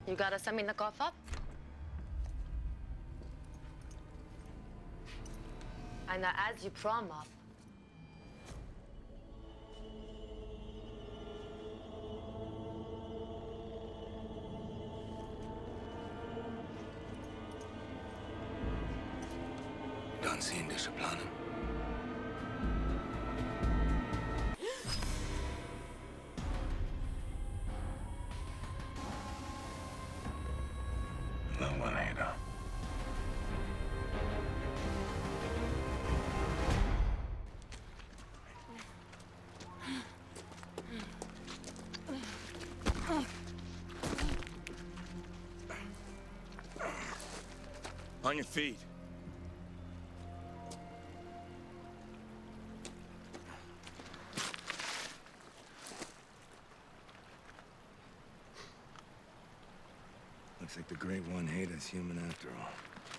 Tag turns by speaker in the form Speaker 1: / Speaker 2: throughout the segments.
Speaker 1: You gotta send me the cough up? And as you prom up.
Speaker 2: Dan zien deze plannen. No one hater.
Speaker 3: On your feet.
Speaker 2: Looks like the Great One hates human after all.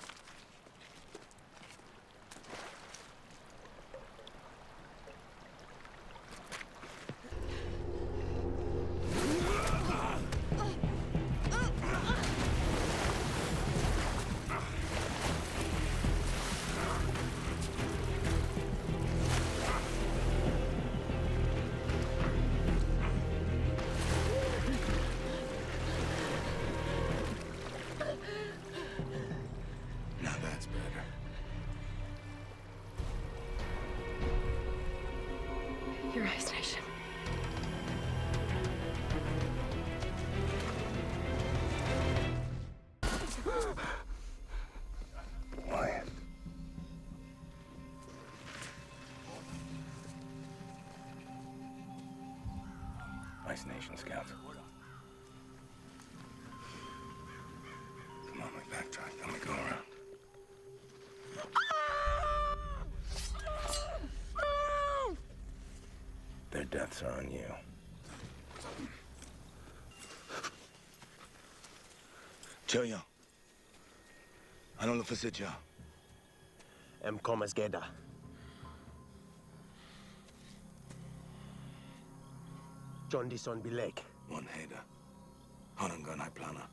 Speaker 2: Now that's better.
Speaker 1: Your Ice Nation.
Speaker 2: Quiet. Ice Nation scouts. Come on, we backtrack, then we go around. Their deaths are on you.
Speaker 3: Choyo. Ano lo fasidya?
Speaker 4: Komas Geda. John Dison Bilek.
Speaker 2: One hater. Hanangan ay plana.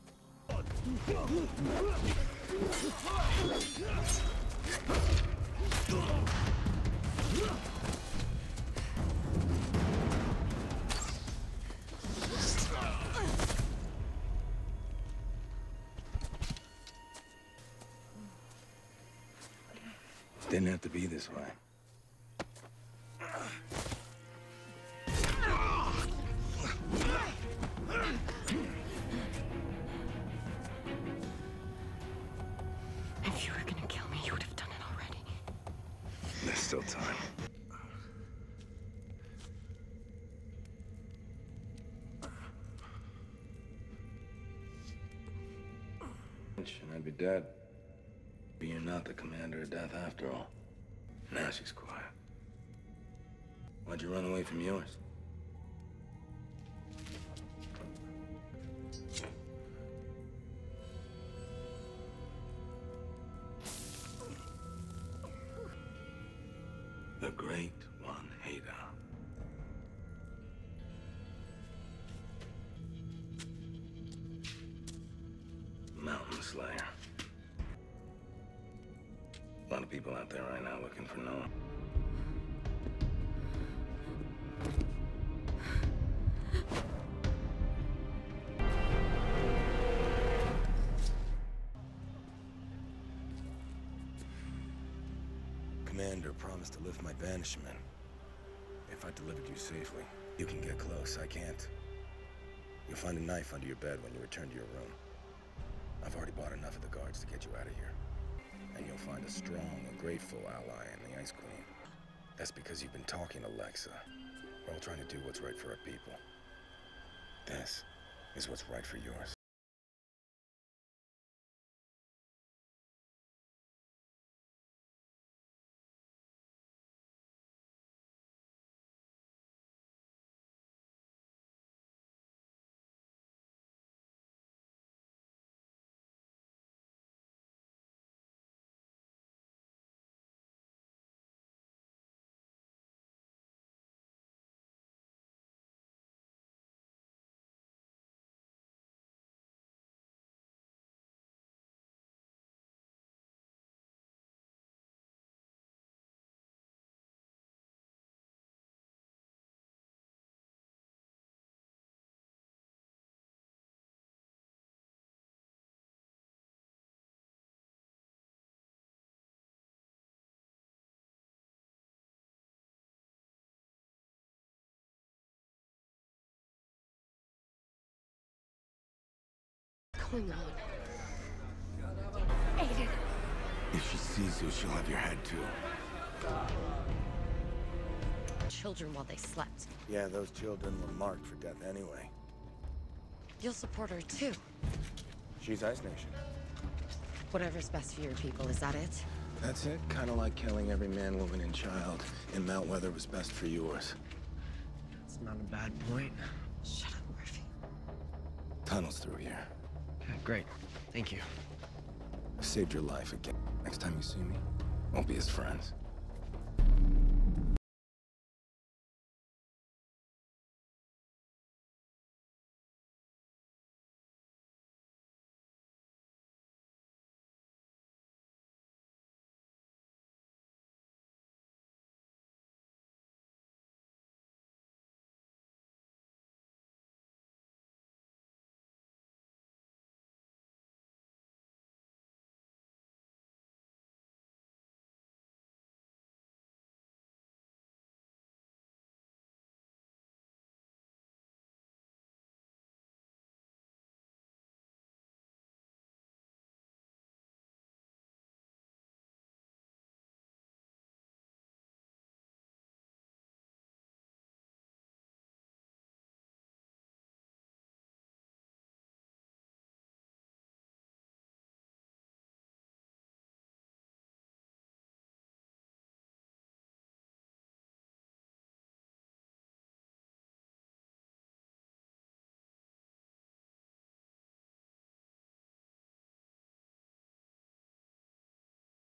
Speaker 2: Didn't have to be this way.
Speaker 1: If you were gonna kill me, you would have done it already.
Speaker 2: There's still time. And I'd be dead. But you're not the commander of death after all. Now she's quiet. Why'd you run away from yours? The Great One hater. Mountain Slayer. A lot of people out there right now looking for Noah. Commander promised to lift my banishment if I delivered you safely. You can get close, I can't. You'll find a knife under your bed when you return to your room. I've already bought enough of the guards to get you out of here. And you'll find a strong and grateful ally in the Ice Queen. That's because you've been talking to Lexa. We're all trying to do what's right for our people. This is what's right for yours.
Speaker 1: going on? Aiden.
Speaker 3: If she sees you, she'll have your head too.
Speaker 1: Children while they slept.
Speaker 2: Yeah, those children were marked for death anyway.
Speaker 1: You'll support her too.
Speaker 2: She's Ice Nation.
Speaker 1: Whatever's best for your people, is that it?
Speaker 2: That's it. Kind of like killing every man, woman, and child in Mount Weather was best for yours.
Speaker 4: It's not a bad point.
Speaker 1: Shut up, Murphy.
Speaker 2: Tunnels through here.
Speaker 4: Okay, great. Thank you.
Speaker 2: I saved your life again. Next time you see me, won't be as friends.